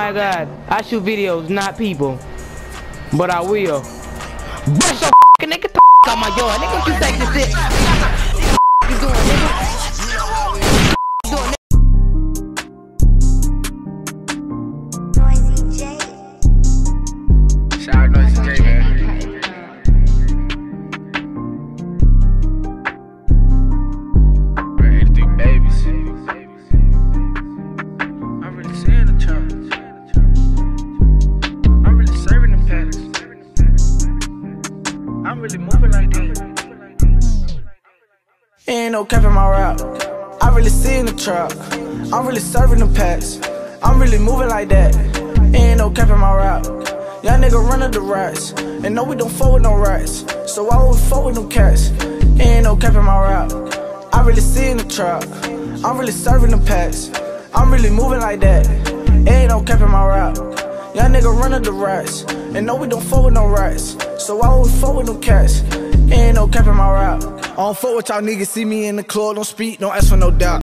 My God, I shoot videos, not people. But I will. Bust your nigga, get the out my yard. Nigga, what you think this is? You doing, nigga? Noisy J. Shout out Noisy J, man. We're 83 babies. I'm really seeing the church. I'm really serving them paddocks. I'm really moving like that. Ain't no cap in my rap. I really see in the trap. I'm really serving the packs. I'm really moving like that. Ain't no cap in my rap. Young nigga running the rats. And no, we don't fuck with no rats. So why would we fuck with them cats? Ain't no cap in my rap. I really see in the trap. I'm really serving the packs. I'm really moving like that. Ain't no cap in my rap. Young nigga running the rats. And no, we don't fuck with no rats. So why would we fuck with them cats? Ain't no cap in my rap. I don't fuck with y'all niggas, see me in the club, don't speak, don't ask for no doubt.